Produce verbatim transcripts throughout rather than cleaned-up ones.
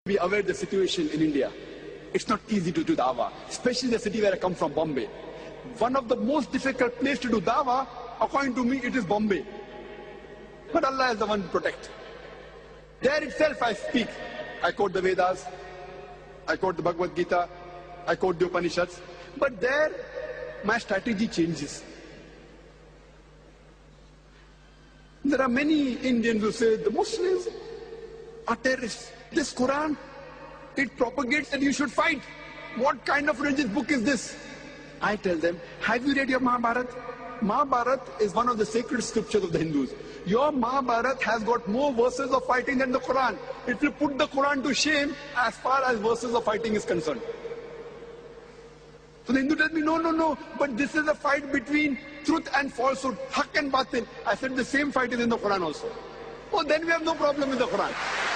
Be aware of the situation in India. It's not easy to do dawah, especially the city where I come from, Bombay. One of the most difficult places to do dawah, according to me, it is Bombay. But Allah is the one to protect. There itself I speak. I quote the Vedas, I quote the Bhagavad Gita, I quote the Upanishads. But there, my strategy changes. There are many Indians who say the Muslims are terrorists. This Quran, it propagates that you should fight. What kind of religious book is this? I tell them, have you read your Mahabharata? Mahabharata is one of the sacred scriptures of the Hindus. Your Mahabharata has got more verses of fighting than the Quran. It will put the Quran to shame as far as verses of fighting is concerned. So the Hindu tells me, no, no, no, but this is a fight between truth and falsehood, haq and batil. I said the same fight is in the Quran also. Oh, then we have no problem with the Quran.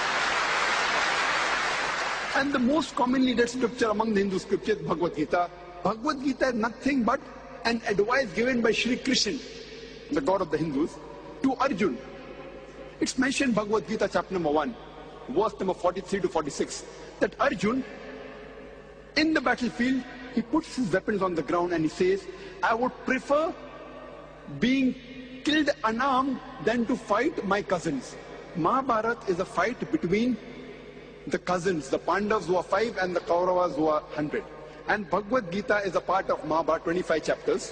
And the most commonly read scripture among the Hindu scriptures, Bhagavad Gita. Bhagavad Gita is nothing but an advice given by Shri Krishna, the god of the Hindus, to Arjun. It's mentioned Bhagavad Gita chapter number one, verse number forty-three to forty-six, that Arjun, in the battlefield, he puts his weapons on the ground and he says, I would prefer being killed unarmed than to fight my cousins. Mahabharata is a fight between the cousins, the Pandavas who are five and the Kauravas who are hundred. And Bhagavad Gita is a part of Mahabharata, twenty-five chapters.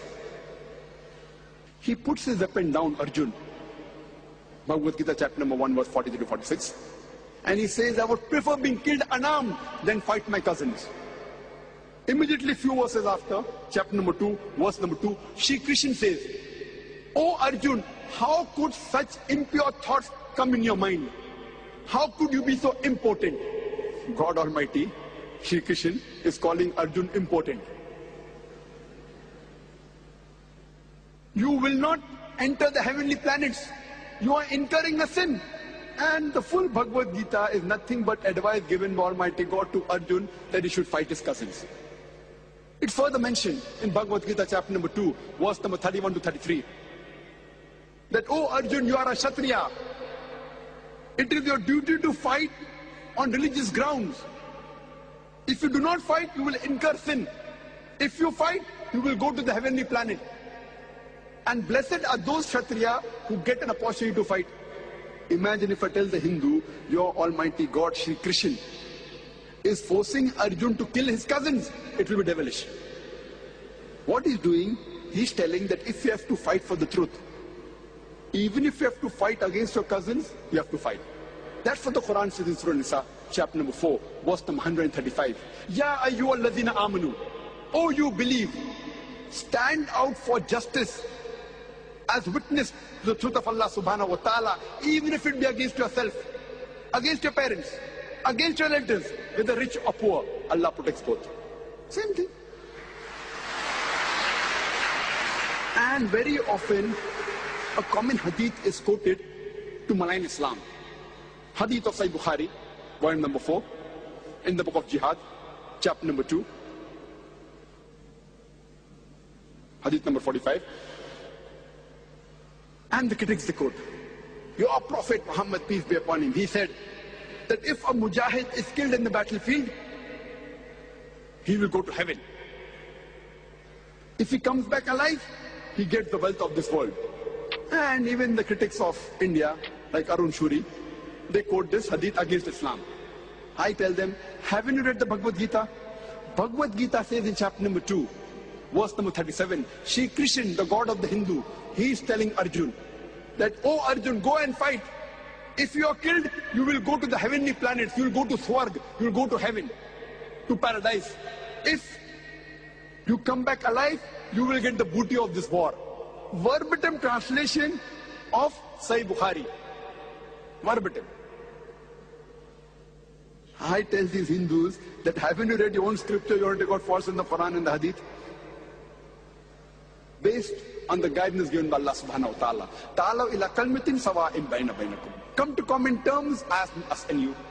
He puts his weapon down, Arjun. Bhagavad Gita chapter number one, verse forty-three to forty-six. And he says, I would prefer being killed unarmed than fight my cousins. Immediately few verses after, chapter number two, verse number two, Shri Krishna says, O Arjun, how could such impure thoughts come in your mind? How could you be so impotent? God Almighty, Shri Krishna, is calling Arjun impotent. You will not enter the heavenly planets. You are incurring a sin. And the full Bhagavad Gita is nothing but advice given by Almighty God to Arjun that he should fight his cousins. It's further mentioned in Bhagavad Gita chapter number two, verse number thirty-one to thirty-three. That, oh Arjun, you are a Kshatriya. It is your duty to fight on religious grounds. If you do not fight, you will incur sin. If you fight, you will go to the heavenly planet. And blessed are those Kshatriya who get an opportunity to fight. Imagine if I tell the Hindu, your Almighty God, Shri Krishna, is forcing Arjun to kill his cousins. It will be devilish. What he's doing, he's telling that if you have to fight for the truth, even if you have to fight against your cousins, you have to fight. That's what the Quran says in Surah Nisa, chapter number four, verse number one hundred thirty-five. Ya ayyuhal ladhina amanu. Oh, you believe. Stand out for justice as witness to the truth of Allah subhanahu wa ta'ala, even if it be against yourself, against your parents, against your relatives, whether rich or poor. Allah protects both. Same thing. And very often, a common hadith is quoted to malign Islam. Hadith of Sahih Bukhari, volume number four, in the book of Jihad, chapter number two, hadith number forty-five. And the critics they quote, your Prophet Muhammad, peace be upon him, he said that if a mujahid is killed in the battlefield, he will go to heaven. If he comes back alive, he gets the wealth of this world. And even the critics of India, like Arun Shuri, they quote this hadith against Islam. I tell them, haven't you read the Bhagavad Gita? Bhagavad Gita says in chapter number two, verse number thirty-seven, Shri Krishna, the god of the Hindu, he is telling Arjun that, oh Arjun, go and fight. If you are killed, you will go to the heavenly planets, you will go to Swarg, you will go to heaven, to paradise. If you come back alive, you will get the booty of this war. Verbatim translation of Sahih Bukhari. Verbatim. I tell these Hindus that haven't you read your own scripture, you want to take out false in the Quran and the Hadith? Based on the guidance given by Allah subhanahu wa ta'ala. Ta'alaw ila kalmatin sawa'in baina bainakum. Come to common terms as us and you.